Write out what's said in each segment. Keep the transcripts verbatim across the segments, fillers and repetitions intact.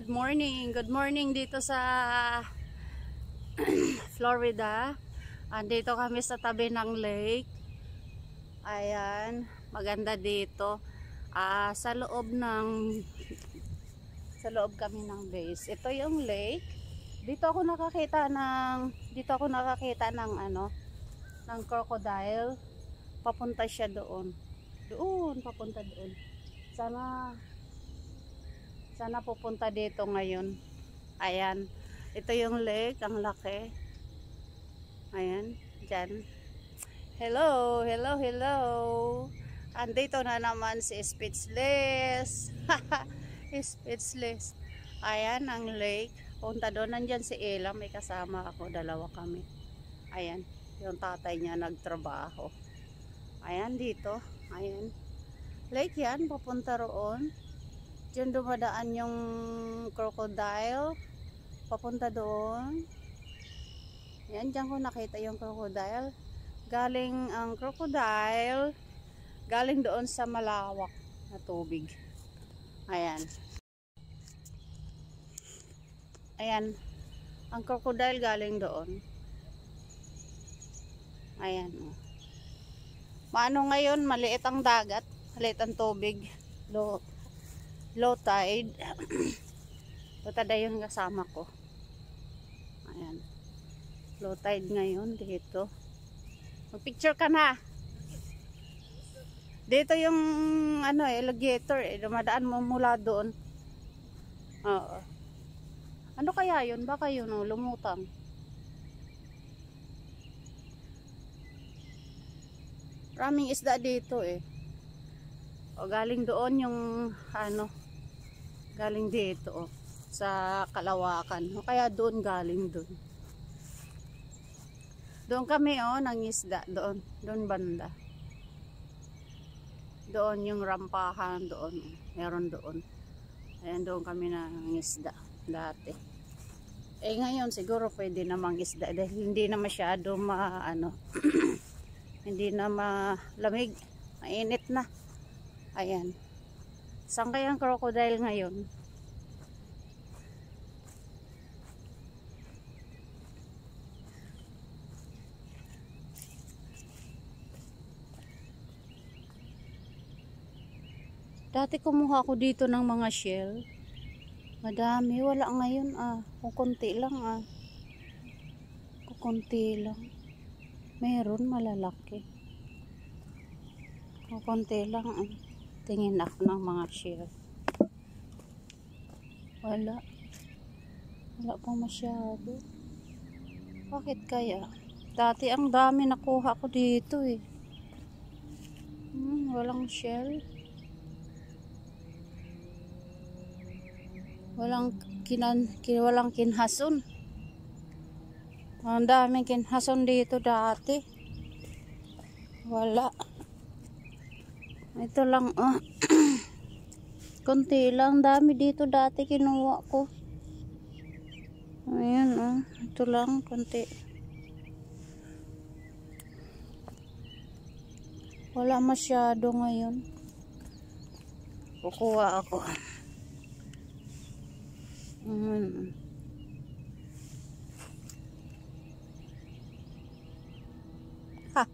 Good morning. Good morning dito sa Florida. Andito kami sa tabi ng lake. Ayan, maganda dito. Ah, sa loob ng sa loob kami ng base. Ito yung lake. Dito ako nakakita ng dito ako nakakita ng ano, ng crocodile. Papunta siya doon. Doon, papunta doon. Sana Sana pupunta dito ngayon. Ayan. Ito yung lake. Ang laki. Ayan. Diyan. Hello. Hello. Hello. Andito na naman si Speechless. Speechless. Ayan ang lake. Punta doon. Nandyan si Ella. May kasama ako. Dalawa kami. Ayan. Yung tatay niya nagtrabaho. Ayan dito. Ayan. Lake yan. Papunta roon. Diyan dumadaan yung crocodile. Papunta doon. Yan, diyan ko nakita yung crocodile. Galing ang crocodile. Galing doon sa malawak na tubig. Ayan. Ayan. Ang crocodile galing doon. Ayan. Maano ngayon, maliit ang dagat. Maliit ang tubig. Low. Low tide. Tutada yung kasama ko. Ayan. Low tide ngayon dito. Mag-picture ka na. Dito yung ano eh, alligator eh. Dumadaan mo mula doon. Oo. Ano kaya yun? Baka yun oh, lumutang. Maraming isda dito eh. O galing doon yung ano, galing dito oh, sa Kalawakan. O kaya doon galing doon. Doon kami oh, nangisda doon, doon banda. Doon yung rampahan doon, meron doon. Ayan, doon kami nangisda dati. Eh ngayon siguro pwede na mangisda dahil hindi na masyado ma ano hindi na malamig, mainit na. Ayan. Saan kaya ang crocodile ngayon? Dati kumuha ako dito ng mga shell. Madami. Wala ngayon ah. Kukunti lang ah. Kukunti lang. Meron malalaki. Kukunti lang ah. Tingin ako ng mga shell. Wala. Wala pa masyado. Bakit kaya? Dati ang dami nakuha ko dito eh. Hmm, walang shell. Walang kinan, kin, walang kinhason. Ang daming kinhason dito dati. Wala. Ito lang oh. Konti lang, dami dito dati kinuha ko. Ayan oh, ito lang konti. Wala masyado ngayon. Kukuha ako. Ayan. Ha.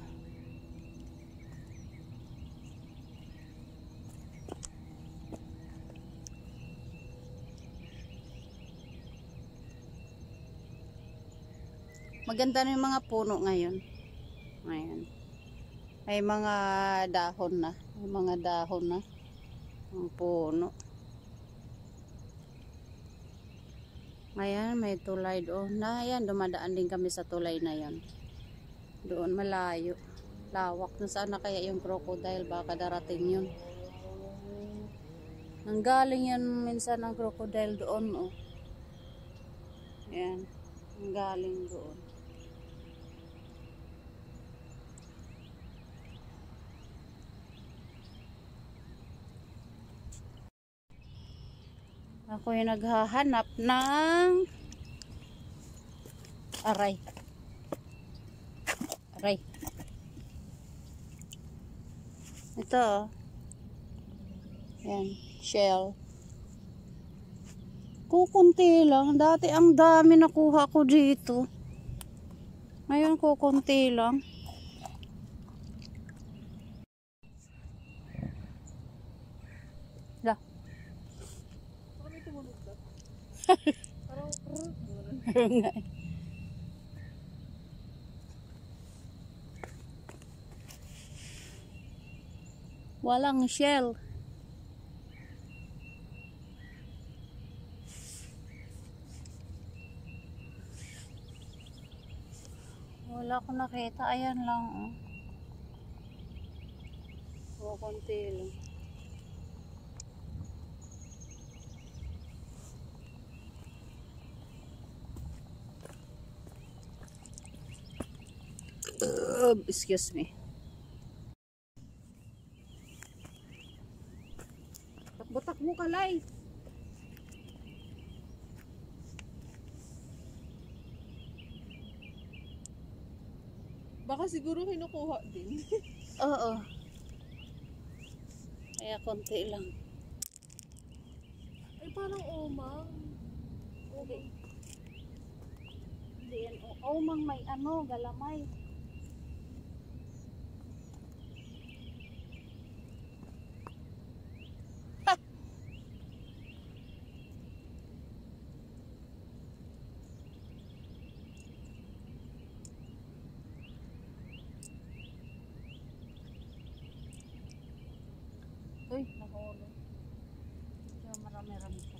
Maganda na yung mga puno ngayon. Ayan. May mga dahon na. May mga dahon na. Ang puno. Ayan, may tulay doon. Na, ayan, dumadaan din kami sa tulay na yan. Doon, malayo. Lawak. Nasaan na kaya yung crocodile? Baka darating yun. Nanggaling yan minsan ng crocodile doon, oh. Ayan. Nanggaling doon. Ako yung naghahanap ng aray. Aray. Ito. Yan, shell. Kukunti lang. Dati ang dami nakuha ko dito. Ngayon kukunti lang. Da. Parang may tumunog ka. Parang walang shell. Wala ko nakita. Ayan lang. Oh. O, konti lang. Uh, excuse me. Takbo-tak mo kalay. baka siguro kinukuha din. Oo. Kaya konti lang. Ay, parang omang. Hindi. Hindi yan. Omang may ano, galamay. Uy, nahulog. Kaya marami-rami po.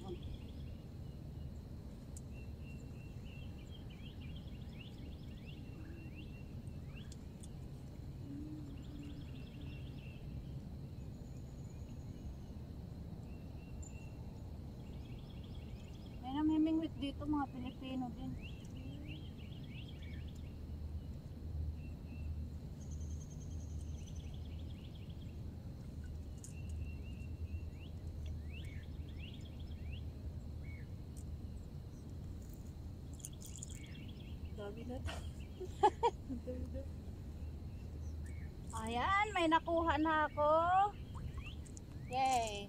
May namimingwit dito, mga Pilipino din. Dami na to. Ayan, may nakuha na ako. Yay!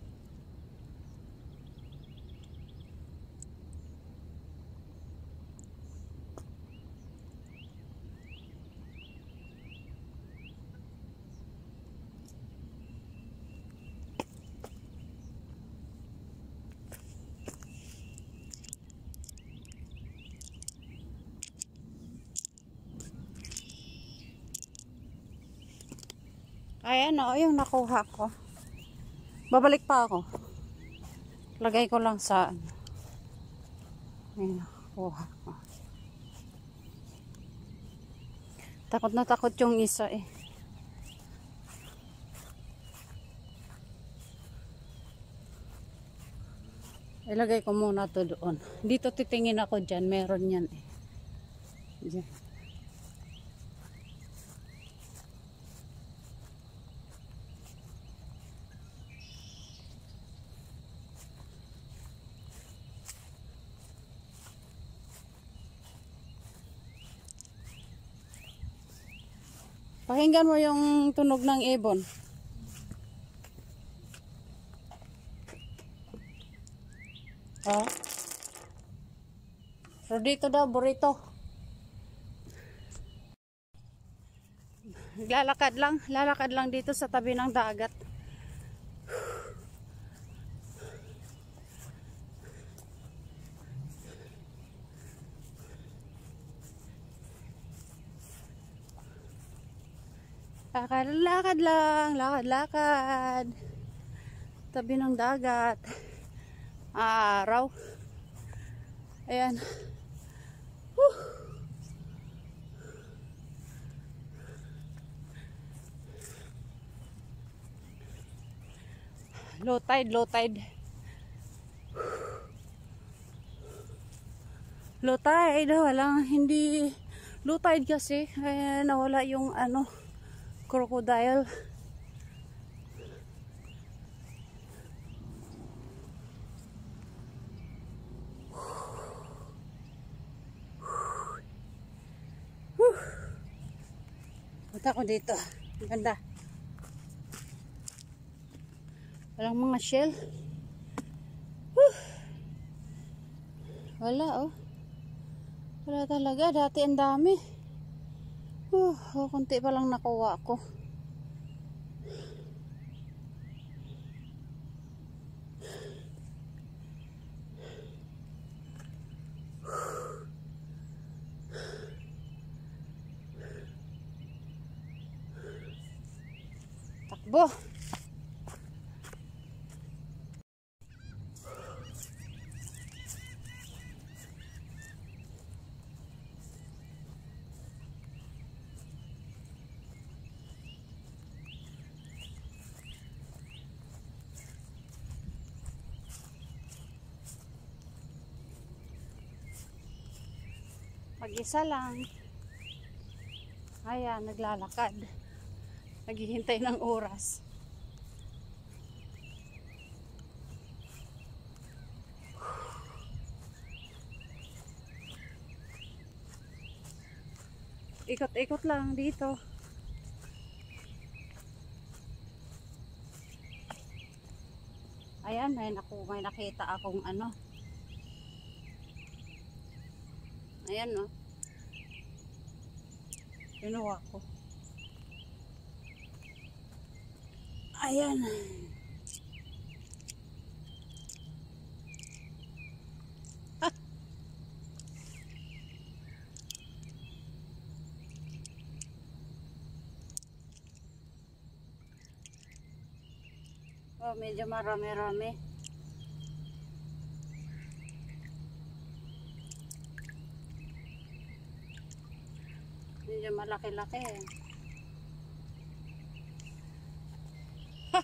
Ayan o, yung nakuha ko. Babalik pa ako. Lagay ko lang sa ano. Ayan, nakuha ko. Takot na takot yung isa eh. Ilagay ko muna to doon. Dito titingin ako dyan. Meron yan eh. Dyan. Pakinggan mo yung tunog ng ibon. Oh. Pero dito daw, burrito. Lalakad lang, lalakad lang dito sa tabi ng dagat. Lakad-lakad lang, lakad-lakad. Tabi ng dagat. Araw. Ayan. Whew. Low tide, low tide. Low tide, walang hindi low tide kasi kaya nawala yung ano crocodile. Punta ko dito. Ganda. Walang mga shell. Whew. Wala oh. Wala talaga. Dati ang dami. Oh, oh, kunti pa lang nakuha ko. Takbo. Mag-isa lang. Ayan, naglalakad. Naghihintay ng oras. Ikot-ikot lang dito. Ayan, may, naku, may nakita akong ano. Ayan no. Kinuha ko. Ayan. Ah. Oh, medyo marami-rami. Medyo malaki-laki eh. Ha!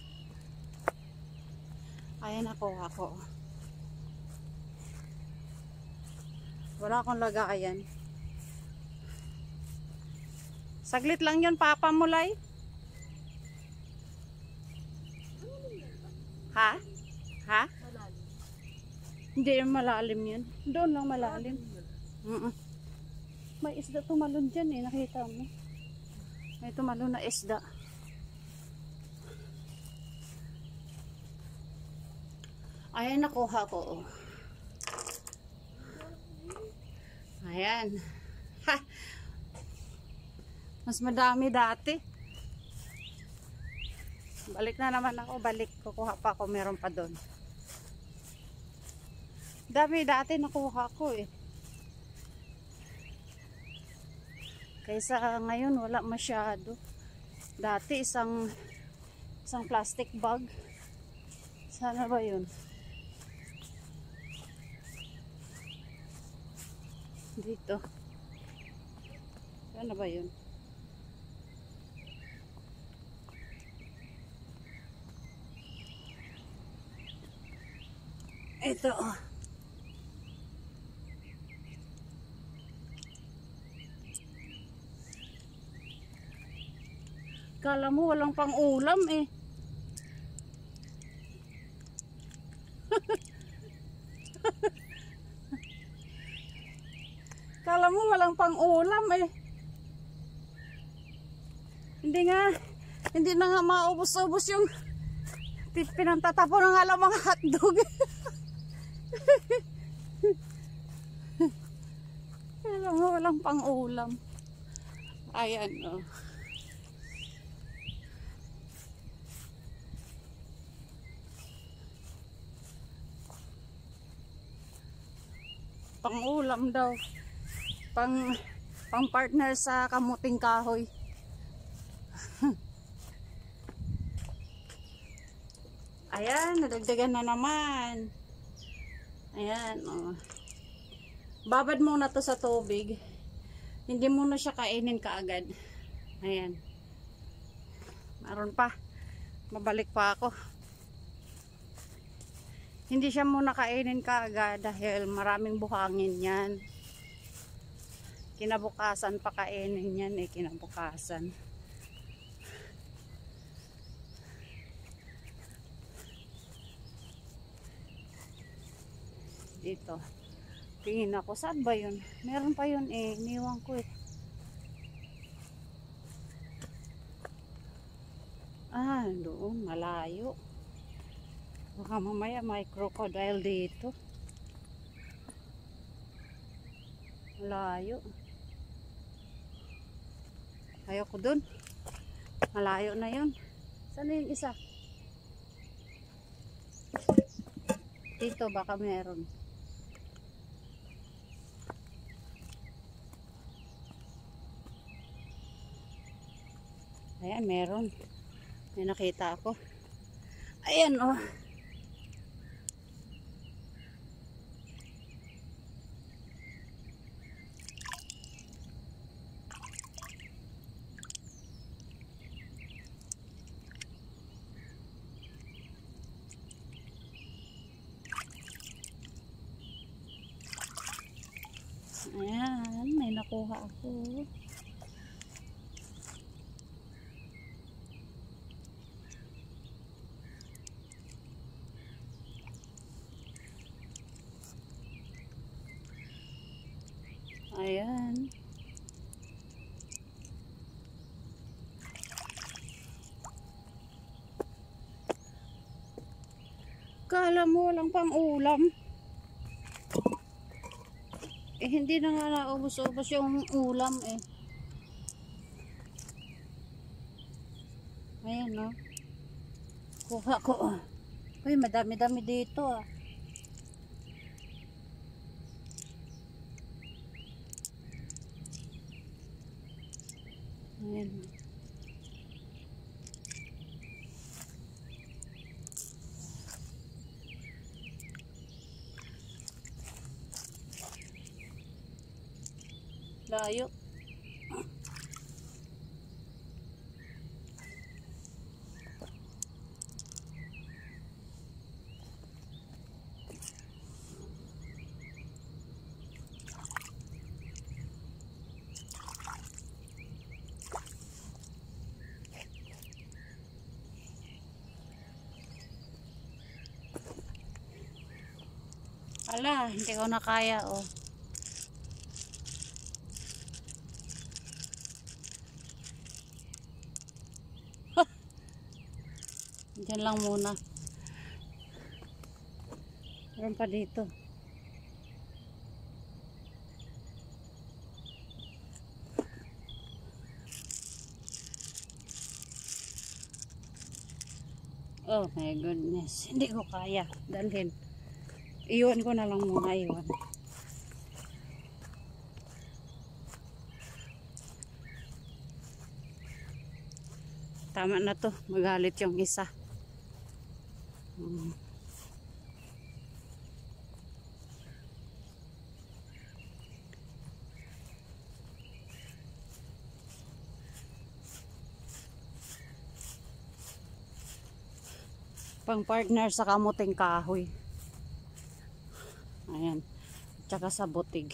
Ayan ako ako. Wala akong lagayan. Saglit lang yun, papa mo, Lai. Ha? Ha? Malalim. Hindi yung malalim yun. Doon lang malalim. Mm-mm. May isda tumalon dyan eh, nakita mo. May tumalon na isda. Ayan, nakuha ko. Ayan. Ha! Mas madami dati. Balik na naman ako, balik. Kukuha pa ako, meron pa doon. Dami dati nakuha ko eh. Kaysa ngayon wala masyado. Dati isang isang plastic bag. Sana ba yun? Dito. Sana ba yun? Ito oh. Kala mo walang pang ulam eh. Kala mo walang pang ulam eh. Hindi nga, hindi na nga maubos-ubos yung pinantatapon ng alam mga hotdog. Kala mo walang pang ulam. Ayan oh. Pang ulam daw. Pang pang partner sa kamuting kahoy. Ayan, nadagdagan na naman. Ayan, oh. Babad muna to sa tubig. Hindi muna siya kainin kaagad. Ayan. Meron pa. Mabalik pa ako. Hindi siya muna kainin kaagad dahil maraming buhangin yan. Kinabukasan pa kainin yan eh, kinabukasan. Dito. Tingin ako, saan ba yun? Meron pa yun eh, iniwan ko eh. Ah, doon, malayo. Baka mamaya may crocodile dito. Malayo. Ayoko dun. Malayo na yun. Saan na yung isa? Dito baka meron. Ayan, meron. May nakita ako. Ayan, oh. Ayan, may nakuha ako. Ayan. Kala mo walang pang ulam. Eh, hindi na nga naubos-ubos yung ulam eh. Ayan, no. Kuha ko. Uy, madami-dami dito ah. Ayan. Layo. Ala, hindi ko na kaya oh. Diyan lang muna. Meron pa dito. Oh my goodness. Hindi ko kaya. Dalhin. Iwan ko na lang muna. Iwan. Tama na to. Magalit yung isa. Hmm. Pang partner sa kamuting kahoy. Ayan. Tsaka sa butig.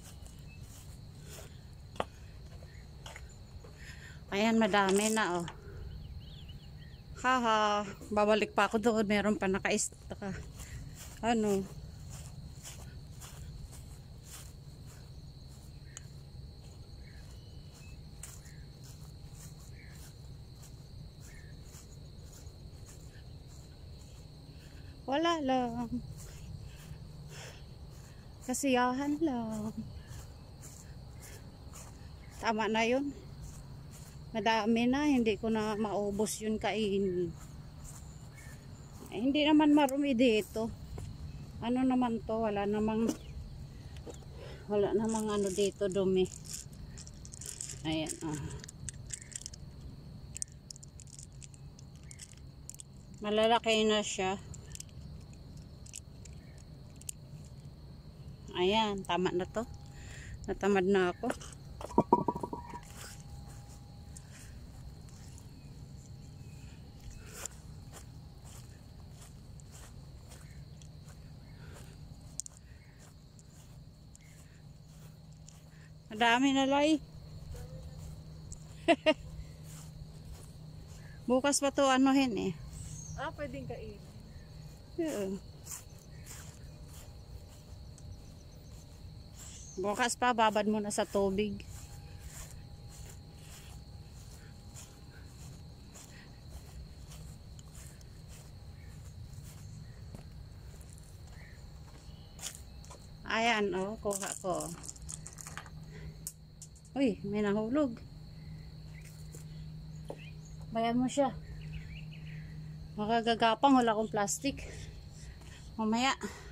Ayan, madami na oh. Haha, babalik pa ako doon. Meron pa naka-istaka. Ano? Wala lang. Kasiyahan lang. Tama na yun. Madami na. Hindi ko na maubos yun kainin. Eh, hindi naman marumi dito. Ano naman to? Wala namang wala namang ano dito dumi. Ayan. Oh. Malalaki na siya. Ayan, tama na to. Natamad na ako. Madami na lay. Bukas pa to anuhin eh. Ah, pwedeng kainin. Yeah. Bukas pa, babad mo na sa tubig. Ayan, oh, kuha ko. Uy, may nahulog. Bayan mo siya. Makagagapang, wala akong plastic. Mamaya.